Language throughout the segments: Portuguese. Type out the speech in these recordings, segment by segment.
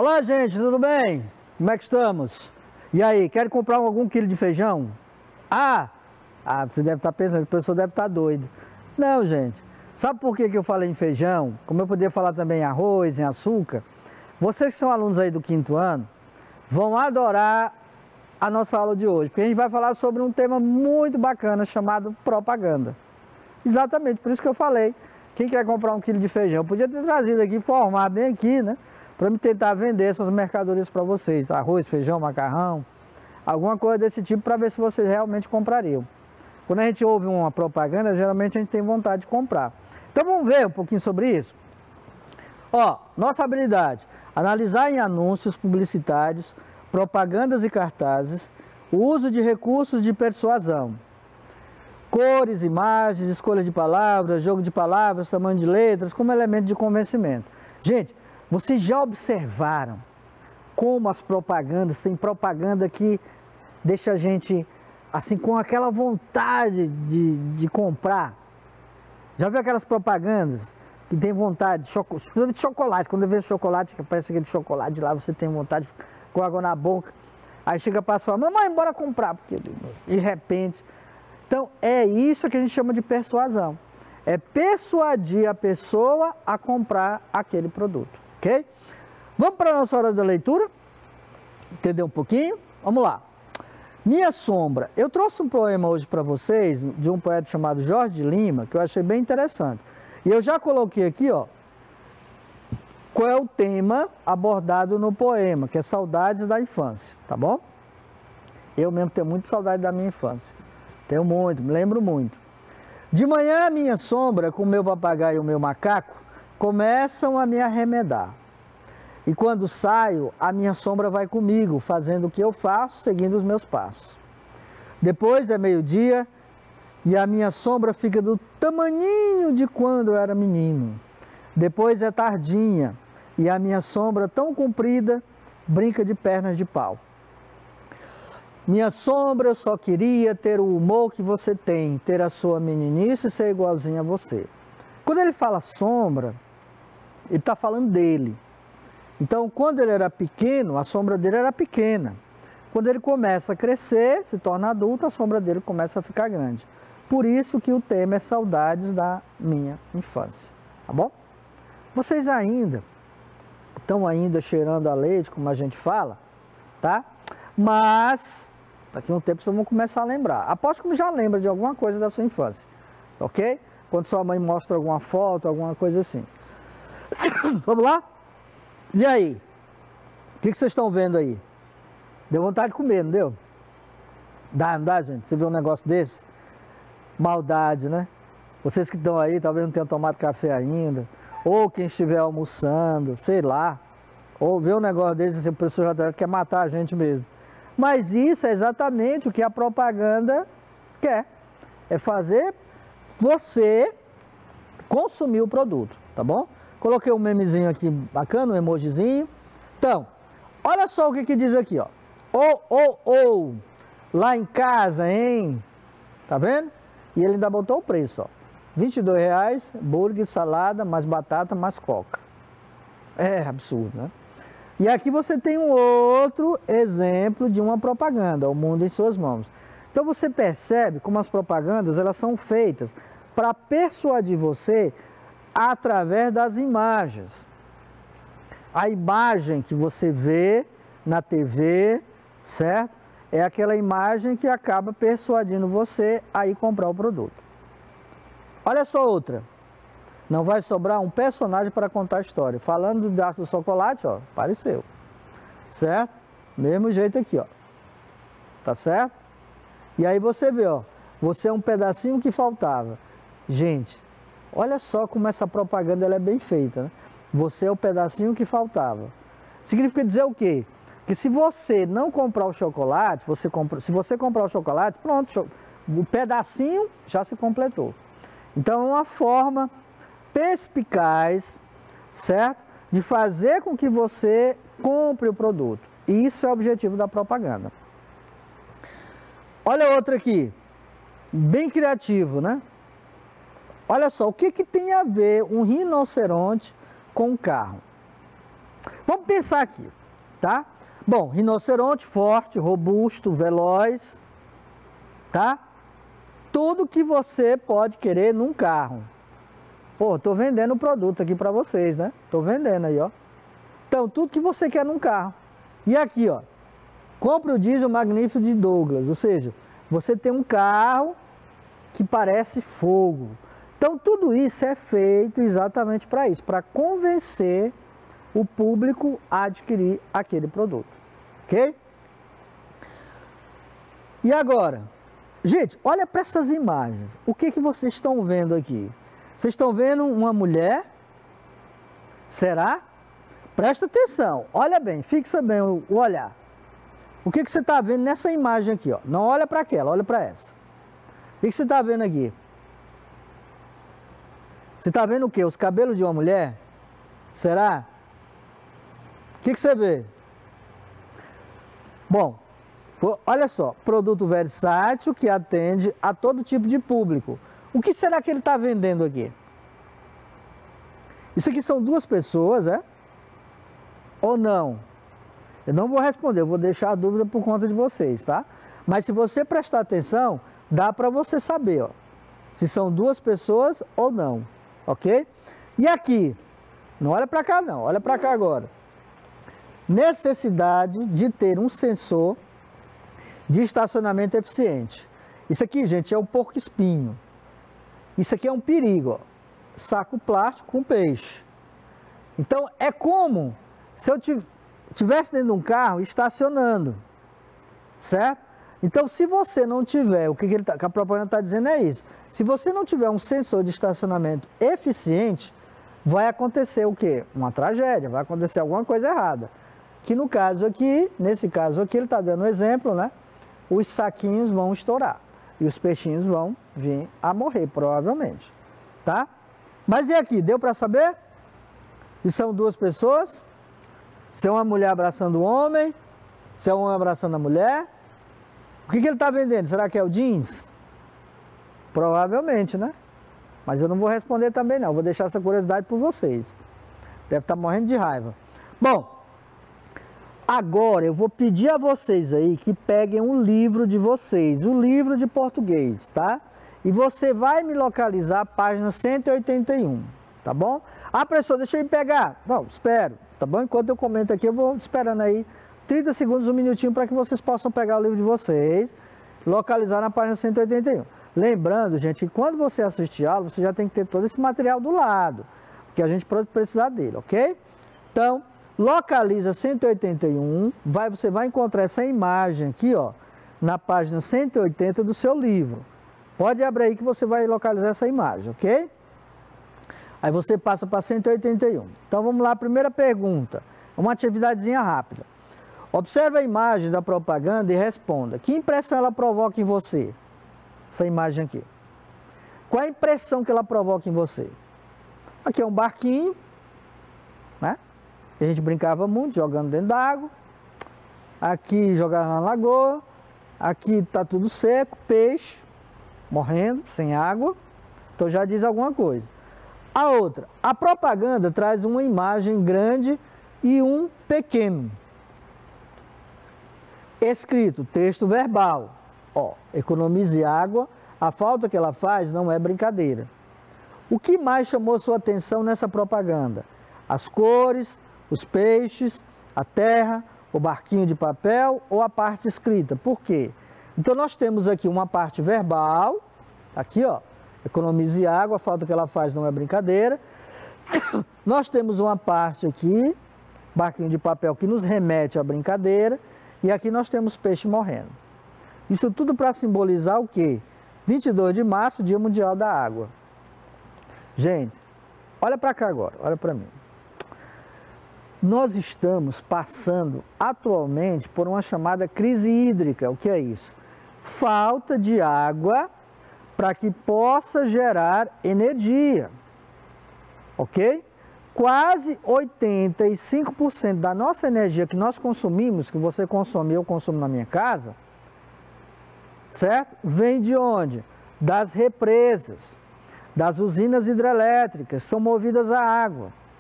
Olá, gente, tudo bem? Como é que estamos? E aí, quer comprar algum quilo de feijão? Você deve estar pensando, a pessoa deve estar doida. Não, gente. Sabe por que eu falei em feijão? Como eu podia falar também em arroz, em açúcar? Vocês que são alunos aí do 5º ano, vão adorar a nossa aula de hoje, porque a gente vai falar sobre um tema muito bacana chamado propaganda. Exatamente, por isso que eu falei. Quem quer comprar um quilo de feijão? Eu podia ter trazido aqui, formar bem aqui, né? Para me tentar vender essas mercadorias para vocês. Arroz, feijão, macarrão, alguma coisa desse tipo, para ver se vocês realmente comprariam. Quando a gente ouve uma propaganda, geralmente a gente tem vontade de comprar. Então vamos ver um pouquinho sobre isso? Ó, nossa habilidade: analisar em anúncios publicitários, propagandas e cartazes, o uso de recursos de persuasão. Cores, imagens, escolha de palavras, jogo de palavras, tamanho de letras, como elemento de convencimento. Gente, vocês já observaram como as propagandas, tem propaganda que deixa a gente assim com aquela vontade de comprar? Já viu aquelas propagandas que tem vontade, principalmente de chocolate, quando vê chocolate, que parece aquele chocolate lá, você tem vontade com água na boca, aí chega para sua mamãe, bora comprar, porque de repente... Então, é isso que a gente chama de persuasão. É persuadir a pessoa a comprar aquele produto, ok? Vamos para a nossa hora da leitura? Entender um pouquinho? Vamos lá. Minha Sombra. Eu trouxe um poema hoje para vocês, de um poeta chamado Jorge de Lima, que eu achei bem interessante. E eu já coloquei aqui, ó, qual é o tema abordado no poema, que é saudades da infância, tá bom? Eu mesmo tenho muita saudade da minha infância. Tenho muito, me lembro muito. De manhã, a minha sombra, com o meu papagaio e o meu macaco, começam a me arremedar. E quando saio, a minha sombra vai comigo, fazendo o que eu faço, seguindo os meus passos. Depois é meio-dia e a minha sombra fica do tamaninho de quando eu era menino. Depois é tardinha e a minha sombra, tão comprida, brinca de pernas de pau. Minha sombra, eu só queria ter o humor que você tem, ter a sua meninice e ser igualzinho a você. Quando ele fala sombra, ele está falando dele. Então, quando ele era pequeno, a sombra dele era pequena. Quando ele começa a crescer, se torna adulto, a sombra dele começa a ficar grande. Por isso que o tema é saudades da minha infância, tá bom? Vocês ainda estão cheirando a leite, como a gente fala, tá? Mas... daqui a um tempo vocês vão começar a lembrar. Aposto que já lembra de alguma coisa da sua infância, ok? Quando sua mãe mostra alguma foto, alguma coisa assim. Vamos lá? E aí? O que vocês estão vendo aí? Deu vontade de comer, não deu? Não dá, gente? Você vê um negócio desse? Maldade, né? Vocês que estão aí, talvez não tenham tomado café ainda, ou quem estiver almoçando, sei lá, ou vê um negócio desse, assim, a pessoa já quer matar a gente mesmo. Mas isso é exatamente o que a propaganda quer. É fazer você consumir o produto, tá bom? Coloquei um memezinho aqui bacana, um emojizinho. Então, olha só o que diz aqui, ó. Lá em casa, hein? Tá vendo? E ele ainda botou o preço, ó. R$22, hambúrguer, salada, mais batata, mais coca. É absurdo, né? E aqui você tem um outro exemplo de uma propaganda, o mundo em suas mãos. Então você percebe como as propagandas elas são feitas para persuadir você através das imagens. A imagem que você vê na TV, certo? É aquela imagem que acaba persuadindo você a ir comprar o produto. Olha só outra. Não vai sobrar um personagem para contar a história. Falando do Dark do Chocolate, ó, apareceu. Certo? Mesmo jeito aqui, ó. Tá certo? E aí você vê, ó. Você é um pedacinho que faltava. Gente, olha só como essa propaganda ela é bem feita, né? Você é o pedacinho que faltava. Significa dizer o quê? Que se você não comprar o chocolate, se você comprar o chocolate, pronto, o pedacinho já se completou. Então é uma forma perspicaz, certo? De fazer com que você compre o produto. Isso é o objetivo da propaganda. Olha outra aqui, bem criativo, né? Olha só, o que tem a ver um rinoceronte com um carro? Vamos pensar aqui, tá? Bom, rinoceronte forte, robusto, veloz, tá? Tudo que você pode querer num carro. Pô, tô vendendo o produto aqui para vocês, né? Tô vendendo aí, ó. Então, tudo que você quer num carro. E aqui, ó, compre o diesel magnífico de Douglas, ou seja, você tem um carro que parece fogo. Então, tudo isso é feito exatamente para isso, para convencer o público a adquirir aquele produto, ok? E agora, gente, olha para essas imagens. O que vocês estão vendo aqui? Vocês estão vendo uma mulher? Será? Presta atenção, olha bem, fixa bem o olhar. O que você está vendo nessa imagem aqui, ó? Não olha para aquela, olha para essa. O que você está vendo aqui? Você está vendo o quê? Os cabelos de uma mulher? Será? O que você vê? Bom, olha só, produto versátil que atende a todo tipo de público. O que será que ele está vendendo aqui? Isso aqui são duas pessoas, é? Ou não? Eu não vou responder, eu vou deixar a dúvida por conta de vocês, tá? Mas se você prestar atenção, dá para você saber, ó, se são duas pessoas ou não, ok? E aqui, não olha para cá não, olha para cá agora. Necessidade de ter um sensor de estacionamento eficiente. Isso aqui, gente, é o porco-espinho. Isso aqui é um perigo, ó. Saco plástico com peixe. Então, é como se eu estivesse dentro de um carro estacionando, certo? Então, se você não tiver, o que a propaganda está dizendo é isso. Se você não tiver um sensor de estacionamento eficiente, vai acontecer o quê? Uma tragédia, vai acontecer alguma coisa errada. Que no caso aqui, nesse caso aqui, ele está dando um exemplo, né? Os saquinhos vão estourar e os peixinhos vão vir a morrer, provavelmente, tá? Mas e aqui, deu para saber? Se são duas pessoas? Se é uma mulher abraçando o homem? Se é um homem abraçando a mulher? O que ele está vendendo? Será que é o jeans? Provavelmente, né? Mas eu não vou responder também não, vou deixar essa curiosidade por vocês. Deve estar morrendo de raiva. Bom, agora eu vou pedir a vocês aí que peguem um livro de vocês, um livro de português, tá? E você vai me localizar a página 181, tá bom? Ah, professor, deixa eu pegar. Não, espero, tá bom? Enquanto eu comento aqui, eu vou esperando aí 30 segundos, um minutinho, para que vocês possam pegar o livro de vocês, localizar na página 181. Lembrando, gente, que quando você assistir aula, você já tem que ter todo esse material do lado, porque a gente pode precisar dele, ok? Então, localiza 181, você vai encontrar essa imagem aqui, ó, na página 180 do seu livro. Pode abrir aí que você vai localizar essa imagem, ok? Aí você passa para 181. Então vamos lá, primeira pergunta, uma atividadezinha rápida. Observe a imagem da propaganda e responda. Que impressão ela provoca em você? Essa imagem aqui. Qual a impressão que ela provoca em você? Aqui é um barquinho, né? A gente brincava muito, jogando dentro da água. Aqui jogava na lagoa. Aqui está tudo seco, peixe, morrendo, sem água. Então já diz alguma coisa. A outra, a propaganda traz uma imagem grande e um pequeno. Escrito, texto verbal. Ó, economize água, a falta que ela faz não é brincadeira. O que mais chamou sua atenção nessa propaganda? As cores, os peixes, a terra, o barquinho de papel ou a parte escrita? Por quê? Então nós temos aqui uma parte verbal, aqui ó, economize água, a falta que ela faz não é brincadeira. Nós temos uma parte aqui, barquinho de papel, que nos remete à brincadeira. E aqui nós temos peixe morrendo. Isso tudo para simbolizar o quê? 22 de março, Dia Mundial da Água. Gente, olha para cá agora, olha para mim. Nós estamos passando atualmente por uma chamada crise hídrica. O que é isso? Falta de água para que possa gerar energia. Ok? Quase 85% da nossa energia que nós consumimos, que você consome e eu consumo na minha casa, certo? Vem de onde? Das represas, das usinas hidrelétricas, são movidas a água.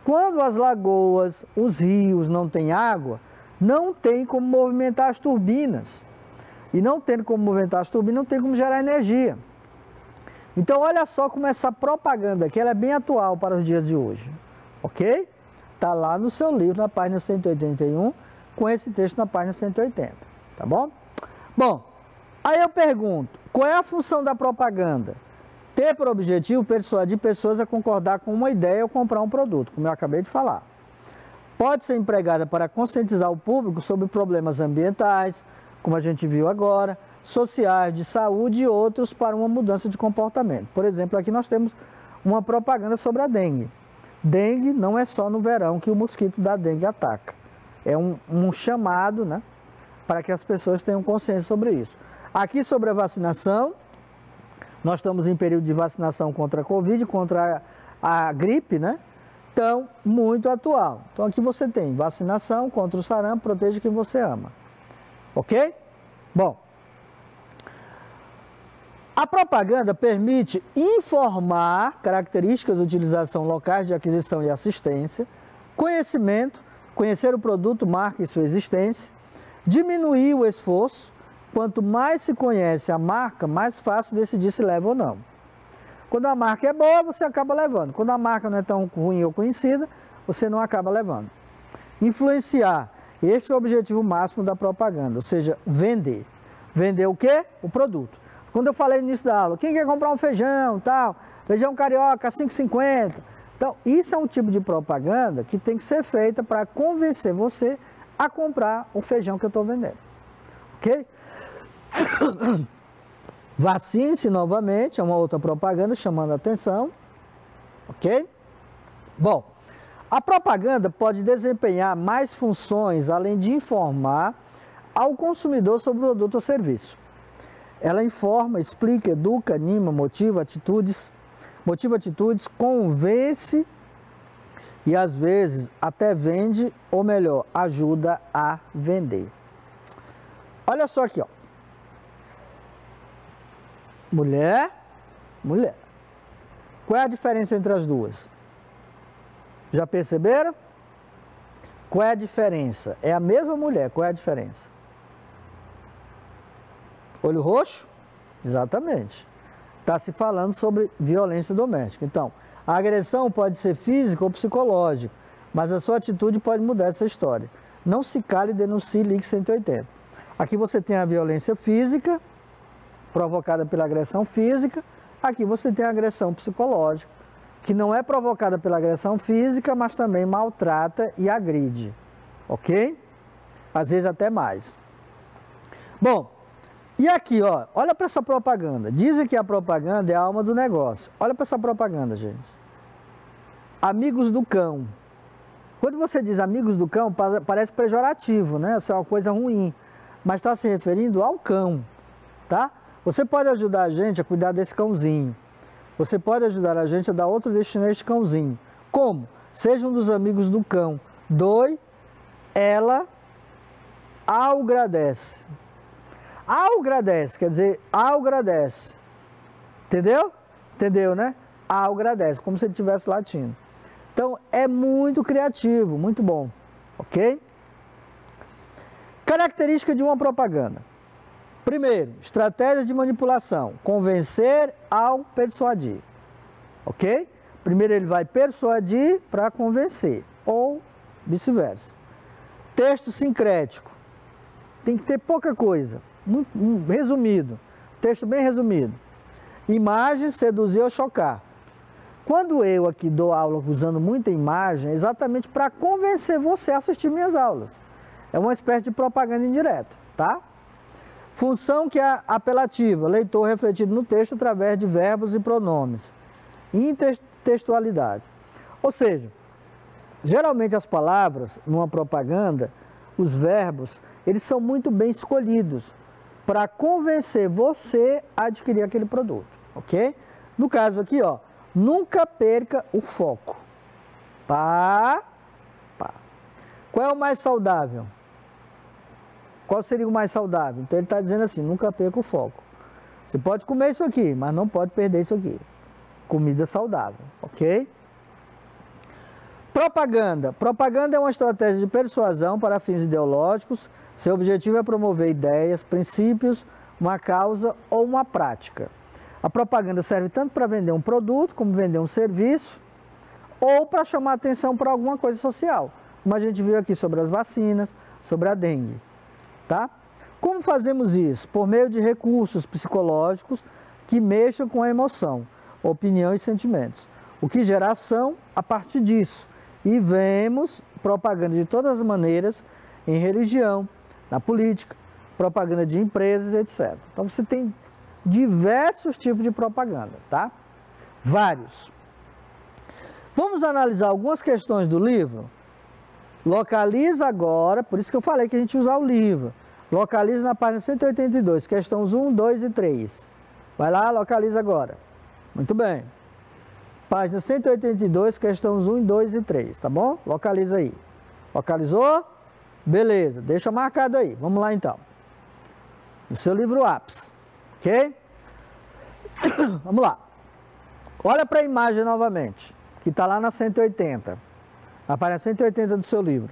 Quando as lagoas, os rios não têm água, não tem como movimentar as turbinas. E não tendo como movimentar as turbinas, não tem como gerar energia. Então, olha só como essa propaganda aqui, ela é bem atual para os dias de hoje. Ok? Está lá no seu livro, na página 181, com esse texto na página 180. Tá bom? Bom, aí eu pergunto, qual é a função da propaganda? Ter por objetivo persuadir pessoas a concordar com uma ideia ou comprar um produto, como eu acabei de falar. Pode ser empregada para conscientizar o público sobre problemas ambientais, como a gente viu agora, sociais, de saúde e outros para uma mudança de comportamento. Por exemplo, aqui nós temos uma propaganda sobre a dengue. Dengue não é só no verão que o mosquito da dengue ataca. É um chamado, né, para que as pessoas tenham consciência sobre isso. Aqui sobre a vacinação, nós estamos em período de vacinação contra a Covid, contra a gripe, né? Então, muito atual. Então, aqui você tem vacinação contra o sarampo, proteja quem você ama. Ok? Bom, a propaganda permite informar características de utilização locais de aquisição e assistência, conhecimento, conhecer o produto, marca e sua existência, diminuir o esforço. Quanto mais se conhece a marca, mais fácil decidir se leva ou não. Quando a marca é boa, você acaba levando. Quando a marca não é tão ruim ou conhecida, você não acaba levando. Influenciar. Este é o objetivo máximo da propaganda, ou seja, vender. Vender o quê? O produto. Quando eu falei no início da aula, quem quer comprar um feijão, tal, feijão carioca, 5,50. Então, isso é um tipo de propaganda que tem que ser feita para convencer você a comprar o feijão que eu estou vendendo. Ok? Vacine-se novamente, é uma outra propaganda chamando a atenção. Ok? Bom, a propaganda pode desempenhar mais funções além de informar ao consumidor sobre o produto ou serviço. Ela informa, explica, educa, anima, motiva atitudes, convence e às vezes até vende, ou melhor, ajuda a vender. Olha só aqui, ó. Mulher, mulher. Qual é a diferença entre as duas? Já perceberam? Qual é a diferença? É a mesma mulher, qual é a diferença? Olho roxo? Exatamente. Está se falando sobre violência doméstica. Então, a agressão pode ser física ou psicológica, mas a sua atitude pode mudar essa história. Não se cale e denuncie, ligue 180. Aqui você tem a violência física, provocada pela agressão física. Aqui você tem a agressão psicológica, que não é provocada pela agressão física, mas também maltrata e agride. Ok? Às vezes até mais. Bom, e aqui, ó, olha para essa propaganda. Dizem que a propaganda é a alma do negócio. Olha para essa propaganda, gente. Amigos do cão. Quando você diz amigos do cão, parece pejorativo, né? Isso é uma coisa ruim. Mas está se referindo ao cão, tá? Você pode ajudar a gente a cuidar desse cãozinho. Você pode ajudar a gente a dar outro destino a este cãozinho. Como? Seja um dos amigos do cão. Doe, ela agradece. Agradece, quer dizer, agradece. Entendeu? Entendeu, né? Agradece, como se ele estivesse latindo. Então, é muito criativo, muito bom. Ok? Característica de uma propaganda. Primeiro, estratégia de manipulação. Convencer ao persuadir. Ok? Primeiro ele vai persuadir para convencer. Ou vice-versa. Texto sincrético. Tem que ter pouca coisa. Muito resumido. Texto bem resumido. Imagem, seduzir ou chocar. Quando eu aqui dou aula usando muita imagem, é exatamente para convencer você a assistir minhas aulas. É uma espécie de propaganda indireta, tá? Função que é apelativa, leitor refletido no texto através de verbos e pronomes. Intertextualidade. Ou seja, geralmente as palavras, numa propaganda, os verbos, eles são muito bem escolhidos para convencer você a adquirir aquele produto, ok? No caso aqui, ó, nunca perca o foco. Pá. Qual é o mais saudável? Qual seria o mais saudável? Então ele está dizendo assim, nunca perca o foco. Você pode comer isso aqui, mas não pode perder isso aqui. Comida saudável, ok? Propaganda. Propaganda é uma estratégia de persuasão para fins ideológicos. Seu objetivo é promover ideias, princípios, uma causa ou uma prática. A propaganda serve tanto para vender um produto, como vender um serviço, ou para chamar atenção para alguma coisa social. Como a gente viu aqui sobre as vacinas, sobre a dengue. Tá? Como fazemos isso? Por meio de recursos psicológicos que mexam com a emoção, opinião e sentimentos. O que gera ação a partir disso. E vemos propaganda de todas as maneiras em religião, na política, propaganda de empresas, etc. Então você tem diversos tipos de propaganda, tá? Vários. Vamos analisar algumas questões do livro? Localiza agora, por isso que eu falei que a gente usa o livro. Localiza na página 182, questões 1, 2 e 3. Vai lá, localiza agora. Muito bem. Página 182, questões 1, 2 e 3, tá bom? Localiza aí. Localizou? Beleza, deixa marcado aí. Vamos lá então. No seu livro Ápice, ok? Vamos lá. Olha para a imagem novamente, que está lá na 180. Na página 180 do seu livro.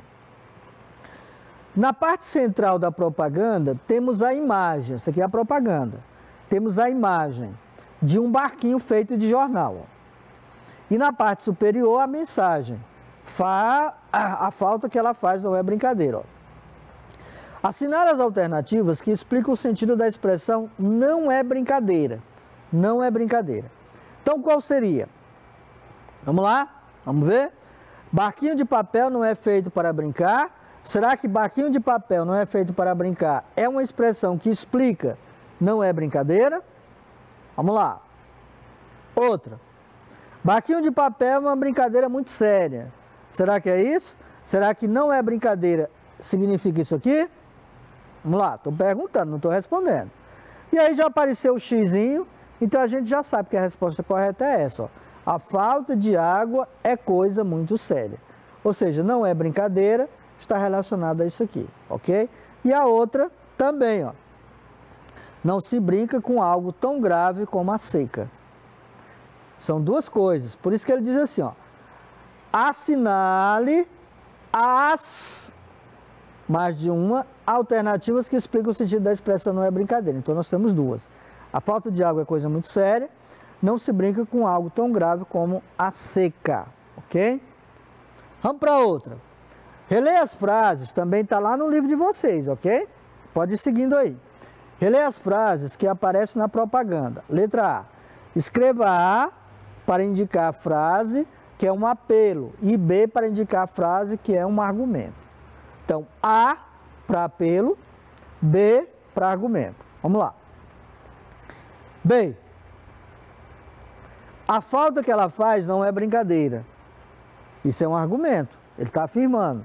Na parte central da propaganda, temos a imagem, essa aqui é a propaganda. Temos a imagem de um barquinho feito de jornal. Ó. E na parte superior, a mensagem. A falta que ela faz não é brincadeira. Ó. Assinar as alternativas que explicam o sentido da expressão não é brincadeira. Não é brincadeira. Então, qual seria? Vamos lá? Vamos ver? Barquinho de papel não é feito para brincar. Será que barquinho de papel não é feito para brincar? É uma expressão que explica, não é brincadeira? Vamos lá. Outra. Barquinho de papel é uma brincadeira muito séria. Será que é isso? Será que não é brincadeira? Significa isso aqui? Vamos lá, estou perguntando, não estou respondendo. E aí já apareceu o xizinho, então a gente já sabe que a resposta correta é essa. Ó. A falta de água é coisa muito séria. Ou seja, não é brincadeira, está relacionada a isso aqui, ok? E a outra também, ó. Não se brinca com algo tão grave como a seca. São duas coisas. Por isso que ele diz assim, ó. Assinale as, mais de uma, alternativas que explicam o sentido da expressão não é brincadeira. Então nós temos duas. A falta de água é coisa muito séria. Não se brinca com algo tão grave como a seca, ok? Vamos para outra. Reler as frases também está lá no livro de vocês, ok? Pode ir seguindo aí. Reler as frases que aparecem na propaganda. Letra A. Escreva A para indicar a frase que é um apelo e B para indicar a frase que é um argumento. Então, A para apelo, B para argumento. Vamos lá. B. A falta que ela faz não é brincadeira. Isso é um argumento. Ele está afirmando.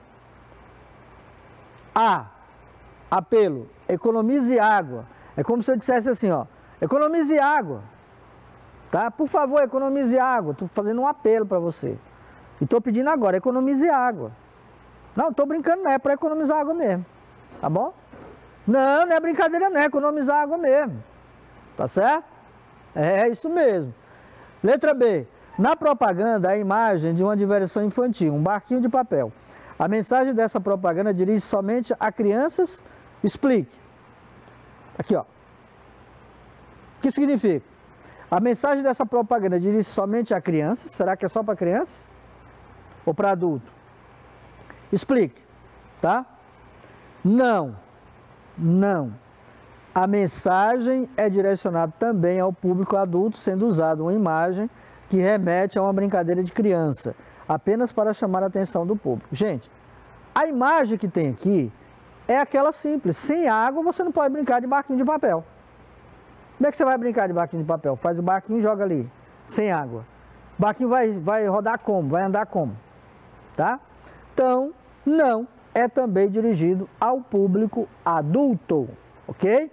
A. Apelo. Economize água. É como se eu dissesse assim, ó. Economize água. Tá? Por favor, economize água. Estou fazendo um apelo para você. E estou pedindo agora, economize água. Não, estou brincando, não. É para economizar água mesmo. Tá bom? Não, não é brincadeira, não. É economizar água mesmo. Tá certo? É isso mesmo. Letra B. Na propaganda, a imagem de uma diversão infantil, um barquinho de papel. A mensagem dessa propaganda dirige somente a crianças? Explique. Aqui, ó. O que significa? A mensagem dessa propaganda dirige somente a crianças? Será que é só para crianças? Ou para adulto? Explique. Tá? Não. Não. A mensagem é direcionada também ao público adulto, sendo usada uma imagem que remete a uma brincadeira de criança, apenas para chamar a atenção do público. Gente, a imagem que tem aqui é aquela simples. Sem água você não pode brincar de barquinho de papel. Como é que você vai brincar de barquinho de papel? Faz o barquinho e joga ali, sem água. O barquinho vai rodar como? Vai andar como? Tá? Então, não é também dirigido ao público adulto, ok?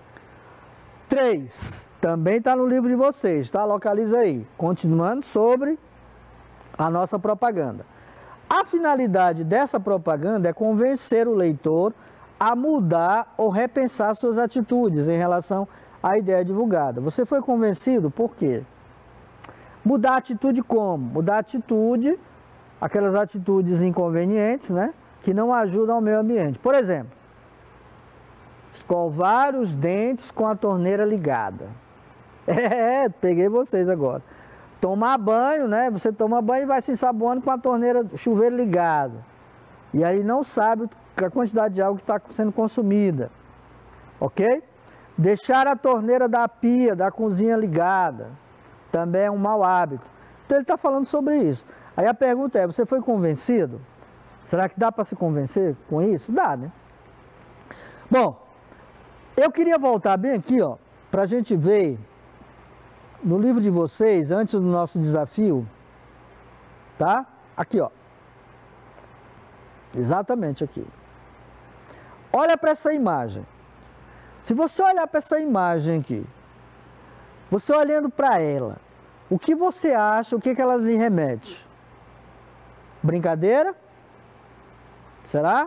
3. Também está no livro de vocês, tá? Localiza aí. Continuando sobre a nossa propaganda. A finalidade dessa propaganda é convencer o leitor a mudar ou repensar suas atitudes em relação à ideia divulgada. Você foi convencido por quê? Mudar a atitude como? Mudar a atitude aquelas atitudes inconvenientes, né? Que não ajudam ao meio ambiente. Por exemplo, escovar os dentes com a torneira ligada. Peguei vocês agora. Tomar banho, né? Você toma banho e vai se ensaboando com a torneira, chuveiro ligado. E aí não sabe a quantidade de água que está sendo consumida. Ok? Deixar a torneira da pia, da cozinha ligada. Também é um mau hábito. Então ele está falando sobre isso. Aí a pergunta é, você foi convencido? Será que dá para se convencer com isso? Dá, né? Bom, eu queria voltar bem aqui, ó, para a gente ver no livro de vocês, antes do nosso desafio, tá? Aqui, ó. Exatamente aqui. Olha para essa imagem. Se você olhar para essa imagem aqui, você olhando para ela, o que você acha, o que ela lhe remete? Brincadeira? Será?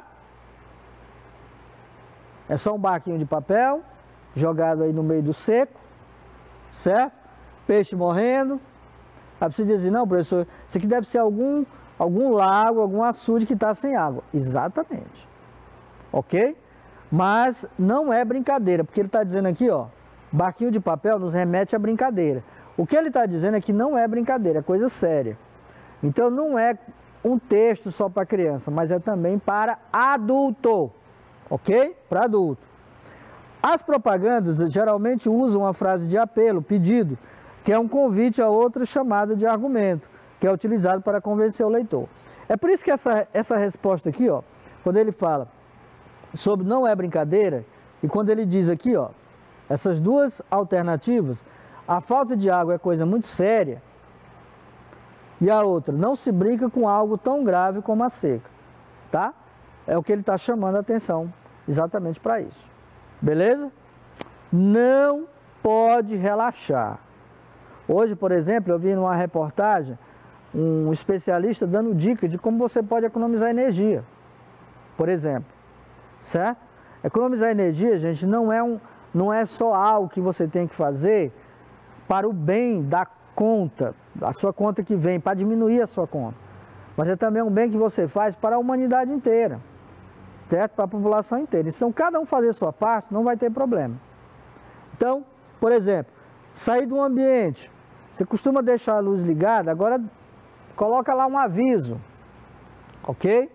É só um barquinho de papel, jogado aí no meio do seco, certo? Peixe morrendo. Aí você diz assim, não, professor, isso aqui deve ser algum lago, algum açude que está sem água. Exatamente. Ok? Mas não é brincadeira, porque ele está dizendo aqui, ó, barquinho de papel nos remete à brincadeira. O que ele está dizendo é que não é brincadeira, é coisa séria. Então não é um texto só para criança, mas é também para adulto, ok? Para adulto. As propagandas geralmente usam a frase de apelo, pedido, que é um convite a outra chamada de argumento, que é utilizado para convencer o leitor. É por isso que essa resposta aqui, ó, quando ele fala sobre não é brincadeira, e quando ele diz aqui, ó, essas duas alternativas, a falta de água é coisa muito séria, e a outra, não se brinca com algo tão grave como a seca, tá? É o que ele está chamando a atenção exatamente para isso. Beleza? Não pode relaxar. Hoje, por exemplo, eu vi numa reportagem um especialista dando dica de como você pode economizar energia. Por exemplo, certo? Economizar energia, gente, não é só algo que você tem que fazer para o bem da conta, a sua conta que vem, para diminuir a sua conta. Mas é também um bem que você faz para a humanidade inteira, certo? Para a população inteira. Então, cada um fazer a sua parte, não vai ter problema. Então, por exemplo, sair do ambiente, você costuma deixar a luz ligada, agora coloca lá um aviso, ok?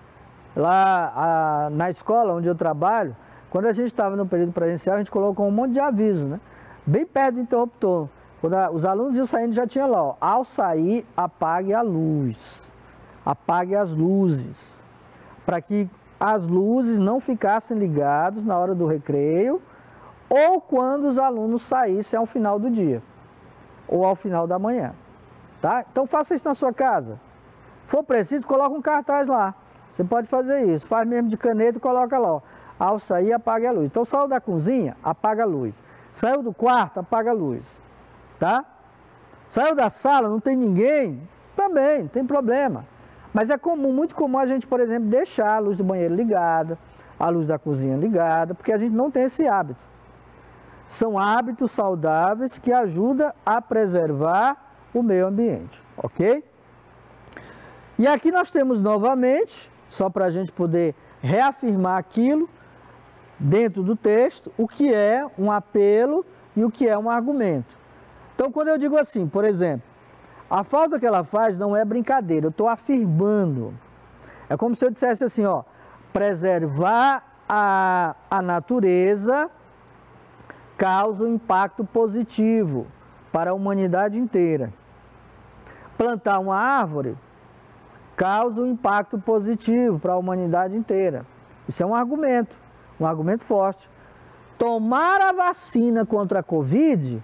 Lá na escola onde eu trabalho, quando a gente estava no período presencial, a gente colocou um monte de aviso, né? Bem perto do interruptor. Quando os alunos iam saindo, já tinha lá, ó, ao sair, apague a luz, apague as luzes, para que as luzes não ficassem ligadas na hora do recreio ou quando os alunos saíssem ao final do dia ou ao final da manhã, tá? Então faça isso na sua casa. For preciso, coloca um cartaz lá. Você pode fazer isso, faz mesmo de caneta e coloca lá, ó, ao sair, apague a luz. Então saiu da cozinha, apaga a luz. Saiu do quarto, apaga a luz. Tá? Saiu da sala, não tem ninguém, também, não tem problema. Mas é comum, muito comum a gente, por exemplo, deixar a luz do banheiro ligada, a luz da cozinha ligada, porque a gente não tem esse hábito. São hábitos saudáveis que ajudam a preservar o meio ambiente, ok? E aqui nós temos novamente, só para a gente poder reafirmar aquilo, dentro do texto, o que é um apelo e o que é um argumento. Então, quando eu digo assim, por exemplo, a falta que ela faz não é brincadeira, eu estou afirmando. É como se eu dissesse assim, ó, preservar a natureza causa um impacto positivo para a humanidade inteira. Plantar uma árvore causa um impacto positivo para a humanidade inteira. Isso é um argumento forte. Tomar a vacina contra a Covid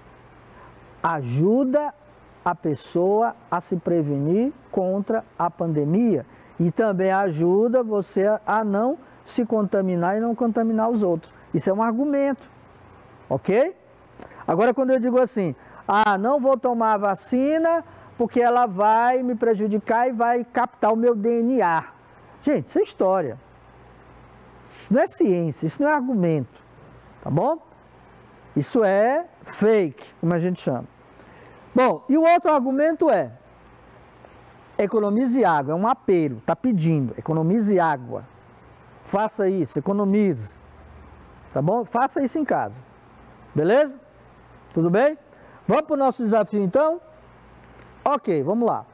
ajuda a pessoa a se prevenir contra a pandemia e também ajuda você a não se contaminar e não contaminar os outros. Isso é um argumento, ok? Agora, quando eu digo assim, não vou tomar a vacina porque ela vai me prejudicar e vai captar o meu DNA. Gente, isso é história. Isso não é ciência, isso não é argumento, tá bom? Isso é fake, como a gente chama. Bom, e o outro argumento é, Economize água, é um apelo, está pedindo, economize água. Faça isso, economize. Tá bom? Faça isso em casa. Beleza? Tudo bem? Vamos para o nosso desafio então? Ok, vamos lá.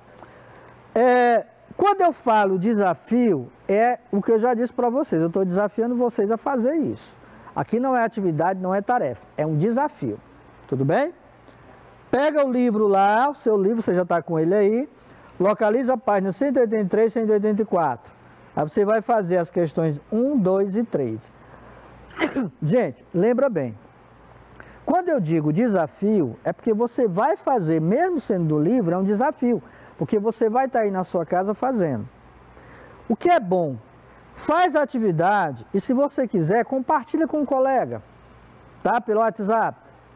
Quando eu falo desafio, é o que eu já disse para vocês. Eu estou desafiando vocês a fazer isso. Aqui não é atividade, não é tarefa. É um desafio. Tudo bem? Pega o livro lá, o seu livro, você já está com ele aí. Localiza a página 183 e 184. Aí você vai fazer as questões 1, 2 e 3. Gente, lembra bem. Quando eu digo desafio, é porque você vai fazer, mesmo sendo do livro, é um desafio. Porque você vai estar aí na sua casa fazendo. O que é bom? Faz a atividade e, se você quiser, compartilha com um colega. Tá? Pelo WhatsApp.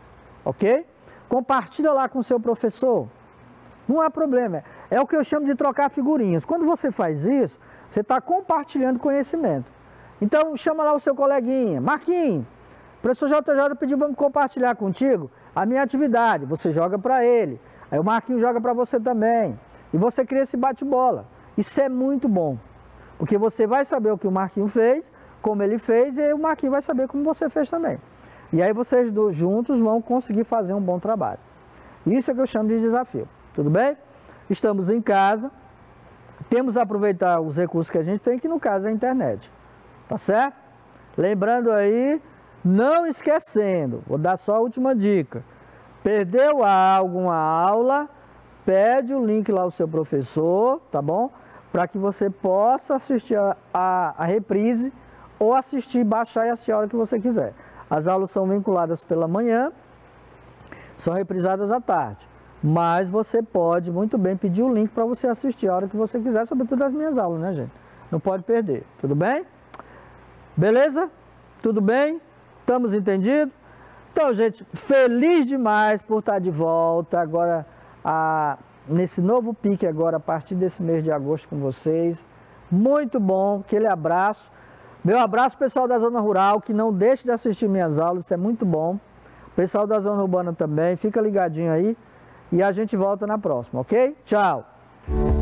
Ok? Compartilha lá com o seu professor. Não há problema. É o que eu chamo de trocar figurinhas. Quando você faz isso, você está compartilhando conhecimento. Então, chama lá o seu coleguinha. Marquinhos, o professor JJ pediu para me compartilhar contigo a minha atividade. Você joga para ele. Aí o Marquinhos joga para você também. E você cria esse bate-bola. Isso é muito bom. Porque você vai saber o que o Marquinhos fez, como ele fez, e o Marquinhos vai saber como você fez também. E aí vocês dois juntos vão conseguir fazer um bom trabalho. Isso é que eu chamo de desafio. Tudo bem? Estamos em casa. Temos que aproveitar os recursos que a gente tem, que no caso é a internet. Tá certo? Lembrando aí, não esquecendo, vou dar só a última dica. Perdeu alguma aula, pede o link lá ao seu professor, tá bom? Para que você possa assistir a reprise ou assistir, baixar e assistir a hora que você quiser. As aulas são vinculadas pela manhã, são reprisadas à tarde. Mas você pode muito bem pedir o link para você assistir a hora que você quiser, sobretudo as minhas aulas, né, gente? Não pode perder, tudo bem? Beleza? Tudo bem? Estamos entendidos? Então, gente, feliz demais por estar de volta agora, nesse novo pique agora, a partir desse mês de agosto com vocês. Muito bom, aquele abraço. Meu abraço, pessoal da Zona Rural, que não deixe de assistir minhas aulas, isso é muito bom. Pessoal da Zona Urbana também, fica ligadinho aí. E a gente volta na próxima, ok? Tchau!